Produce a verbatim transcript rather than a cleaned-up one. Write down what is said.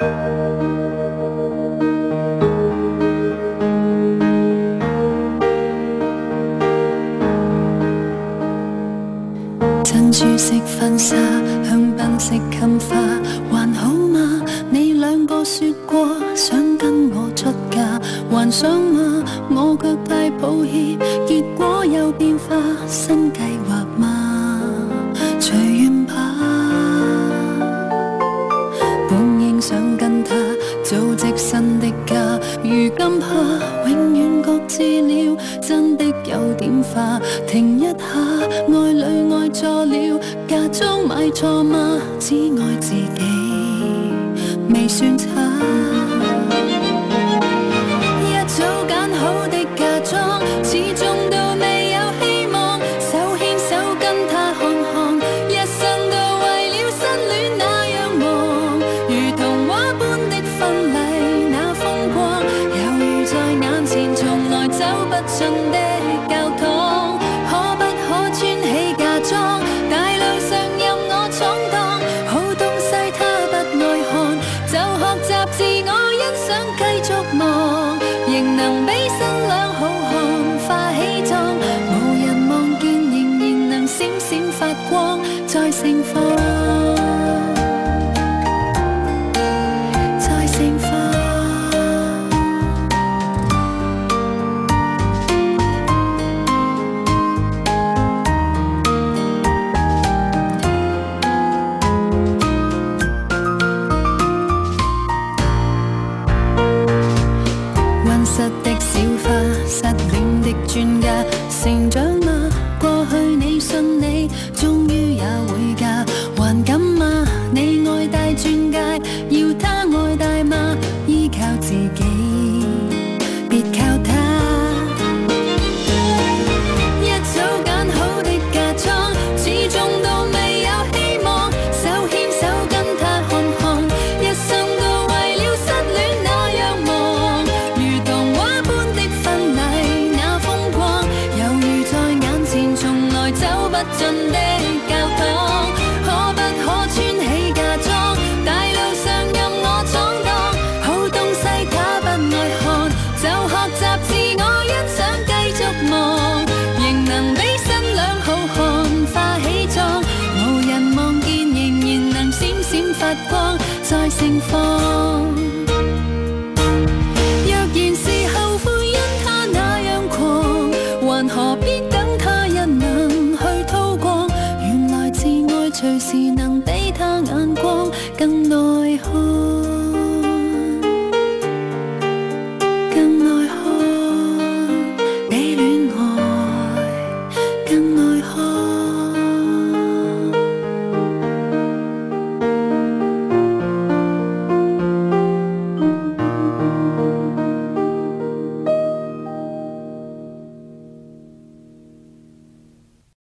珍珠色婚纱，香槟色襟花，还好吗？你两个说过想跟我出嫁，还想吗？我却太抱歉，结果有变化，新计划吗？随缘吧。本应想跟他组织新的家，如今怕永远各自了，真的有点化。停一下，爱侣爱错了，嫁妆买错吗？只爱自己，未算差。一早拣好的嫁妆，始终都未有希望。手牵手跟他看看，一生都为了失恋那样忙。如童话般的婚礼那风光，犹如在眼前从来走不尽的教堂。可不可穿起嫁妆？大路上任我闯荡，好東西他不愛看，就學習自我欣賞，繼續忙，仍能比新娘好看。化喜妝，無人望見，仍然能閃閃發光，再盛放，再盛放。溫室的小花，失戀的專家，成長嗎？過去你信你，終於也會嫁，還敢嗎？你愛大鑽戒，要他愛大嗎？依靠自己，別靠他。一早揀好的嫁妝，始終都未有希望。手牽手跟他看看，一生都為了失戀那樣忙。如童話般的婚禮那風光，猶如在眼前從來走不盡的教堂。可不可穿起嫁妝？大路上任我闖蕩，好東西他不愛看，就學習自我欣賞，繼續忙，仍能比新娘好看。化喜妝，無人望見，仍然能閃閃發光，再盛放。若然是後悔因他那樣狂，還何必等他一吻去叨光？原來自愛隨時